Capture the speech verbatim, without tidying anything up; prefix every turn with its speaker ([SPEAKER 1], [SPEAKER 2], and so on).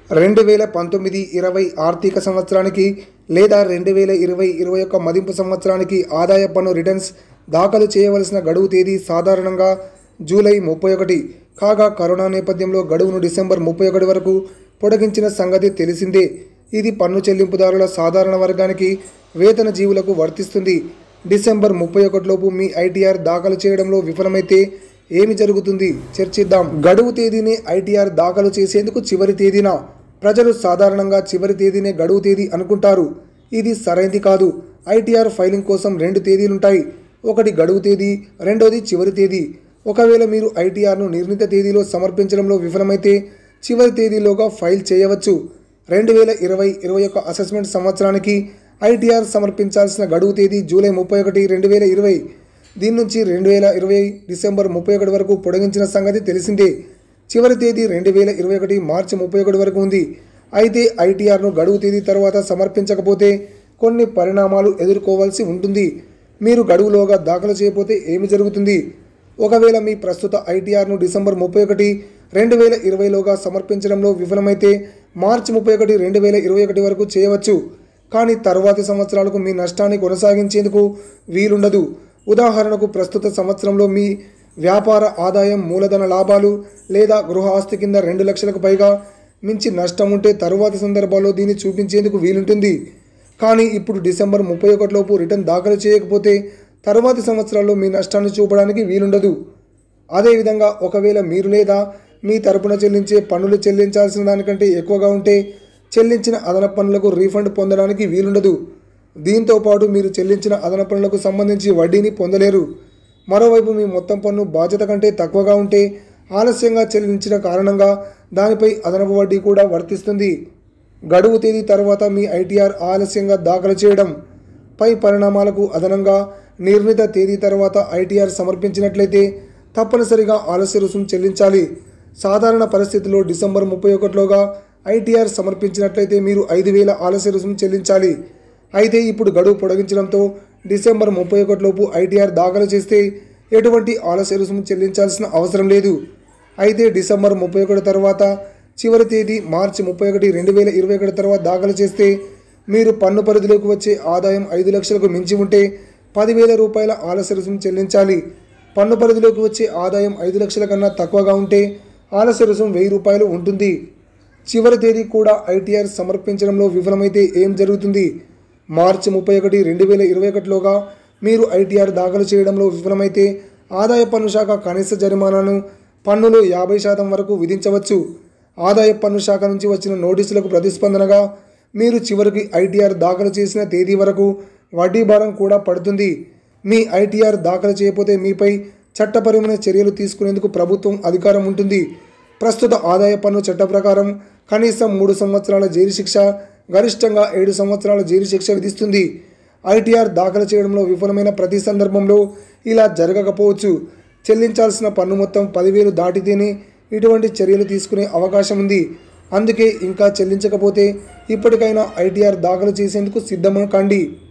[SPEAKER 1] రెండు వేల పంతొమ్మిది ఇరవై ఆర్థిక సంవత్సరానికి లేదా రెండు వేల ఇరవై ఇరవై ఒక్క మదింపు సంవత్సరానికి ఆదాయ పన్ను రిటర్న్స్ దాఖలు చేయవలసిన గడువు తేదీ సాధారణంగా జూలై ముప్పై ఒకటి కాగా కరోనా నేపథ్యంలో గడువును డిసెంబర్ ముప్పై ఒకటి వరకు పొడిగించిన సంగతి తెలిసిందే. ఇది పన్ను చెల్లింపుదారుల సాధారణ వర్గానికి వేతన జీవులకు వర్తిస్తుంది. డిసెంబర్ ముప్పై ఒకటిలోపు మీ ఐటీఆర్ దాఖలు చేయడంలో విఫలమైతే ఏమి జరుగుతుంది చర్చిద్దాం. గడువు తేదీని ఐటీఆర్ దాఖలు చేసేందుకు చివరి తేదీన ప్రజలు సాధారణంగా చివరి తేదీనే గడువు తేదీ అనుకుంటారు. ఇది సరైనది కాదు. ఐటీఆర్ ఫైలింగ్ కోసం రెండు తేదీలుంటాయి. ఒకటి గడువు తేదీ, రెండోది చివరి తేదీ. ఒకవేళ మీరు ఐటీఆర్ను నిర్ణీత తేదీలో సమర్పించడంలో విఫలమైతే చివరి తేదీలోగా ఫైల్ చేయవచ్చు. రెండు వేల ఇరవై ఇరవై ఒక్క అసెస్మెంట్ సంవత్సరానికి ఐటీఆర్ సమర్పించాల్సిన గడువు తేదీ జూలై ముప్పై ఒకటి రెండు వేల ఇరవై దీని నుంచి రెండు వేల ఇరవై డిసెంబర్ ముప్పై ఒకటి వరకు పొడిగించిన సంగతి తెలిసిందే. చివరి తేదీ రెండు వేల ఇరవై ఒకటి మార్చి ముప్పై ఒకటి వరకు ఉంది. అయితే ఐటీఆర్ను గడువు తేదీ తర్వాత సమర్పించకపోతే కొన్ని పరిణామాలు ఎదుర్కోవాల్సి ఉంటుంది. మీరు గడువులోగా దాఖలు చేయకపోతే ఏమి జరుగుతుంది? ఒకవేళ మీ ప్రస్తుత ఐటీఆర్ను డిసెంబర్ ముప్పై ఒకటి రెండు వేల ఇరవైలోగా సమర్పించడంలో విఫలమైతే మార్చి ముప్పై ఒకటి రెండు వేల ఇరవై ఒకటి వరకు చేయవచ్చు. కానీ తర్వాతి సంవత్సరాలకు మీ నష్టాన్ని కొనసాగించేందుకు వీలుండదు. ఉదాహరణకు ప్రస్తుత సంవత్సరంలో మీ వ్యాపార ఆదాయం, మూలధన లాభాలు లేదా గృహ ఆస్తి కింద రెండు లక్షలకు పైగా మించి నష్టం ఉంటే తరువాతి సందర్భాల్లో దీన్ని చూపించేందుకు వీలుంటుంది. కానీ ఇప్పుడు డిసెంబర్ ముప్పై ఒకటిలోపు రిటర్న్ దాఖలు చేయకపోతే తరువాతి సంవత్సరాల్లో మీ నష్టాన్ని చూపడానికి వీలుండదు. అదేవిధంగా ఒకవేళ మీరు లేదా మీ తరపున చెల్లించే పన్నులు చెల్లించాల్సిన దానికంటే ఎక్కువగా ఉంటే చెల్లించిన అదనపు పన్నులకు రీఫండ్ పొందడానికి వీలుండదు. దీంతో పాటు మీరు చెల్లించిన అదనపు పన్నులకు సంబంధించి వడ్డీని పొందలేరు. మరోవైపు మీ మొత్తం పన్ను బాధ్యత కంటే తక్కువగా ఉంటే ఆలస్యంగా చెల్లించిన కారణంగా దానిపై అదనపు వడ్డీ కూడా వర్తిస్తుంది. గడువు తేదీ తర్వాత మీ ఐటీఆర్ ఆలస్యంగా దాఖలు చేయడం పై పరిణామాలకు అదనంగా నిర్ణీత తేదీ తర్వాత ఐటీఆర్ సమర్పించినట్లయితే తప్పనిసరిగా ఆలస్య రుసుము చెల్లించాలి. సాధారణ పరిస్థితుల్లో డిసెంబర్ ముప్పై ఒకటిలోగా ఐటీఆర్ సమర్పించినట్లయితే మీరు ఐదు వేల ఆలస్య రుసుము చెల్లించాలి. అయితే ఇప్పుడు గడువు పొడిగించడంతో డిసెంబర్ ముప్పై ఒకటిలోపు ఐటీఆర్ దాఖలు చేస్తే ఎటువంటి ఆలస్య రుసుము చెల్లించాల్సిన అవసరం లేదు. అయితే డిసెంబర్ ముప్పై ఒకటి తర్వాత చివరి తేదీ మార్చి ముప్పై ఒకటి రెండు వేల ఇరవై ఒకటి తర్వాత దాఖలు చేస్తే మీరు పన్ను పరిధిలోకి వచ్చే ఆదాయం ఐదు లక్షలకు మించి ఉంటే పదివేల రూపాయల ఆలస్య రుసుము చెల్లించాలి. పన్ను పరిధిలోకి వచ్చే ఆదాయం ఐదు లక్షల కన్నా తక్కువగా ఉంటే ఆలస్య రుసుము వెయ్యి రూపాయలు ఉంటుంది. చివరి తేదీ కూడా ఐటీఆర్ సమర్పించడంలో విఫలమైతే ఏం జరుగుతుంది? మార్చి ముప్పై ఒకటి రెండు వేల ఇరవై ఒకటిలోగా మీరు ఐటీఆర్ దాఖలు చేయడంలో విఫలమైతే ఆదాయ పన్ను శాఖ కనీస జరిమానాను పన్నులో యాభై శాతం వరకు విధించవచ్చు. ఆదాయ పన్ను శాఖ నుంచి వచ్చిన నోటీసులకు ప్రతిస్పందనగా మీరు చివరికి ఐటీఆర్ దాఖలు చేసిన తేదీ వరకు వడ్డీ భారం కూడా పడుతుంది. మీ ఐటీఆర్ దాఖలు చేయకపోతే మీపై చట్టపరమైన చర్యలు తీసుకునేందుకు ప్రభుత్వం అధికారం ఉంటుంది. ప్రస్తుత ఆదాయ పన్ను చట్ట ప్రకారం కనీసం మూడు సంవత్సరాల జైలు శిక్ష, గరిష్టంగా ఏడు సంవత్సరాల జైలు శిక్ష విధిస్తుంది. ఐటీఆర్ దాఖలు చేయడంలో విఫలమైన ప్రతి సందర్భంలో ఇలా జరగకపోవచ్చు. చెల్లించాల్సిన పన్ను మొత్తం పదివేలు దాటితేనే ఇటువంటి చర్యలు తీసుకునే అవకాశం ఉంది. అందుకే ఇంకా చెల్లించకపోతే ఇప్పటికైనా ఐటీఆర్ దాఖలు చేసేందుకు సిద్ధం కండి.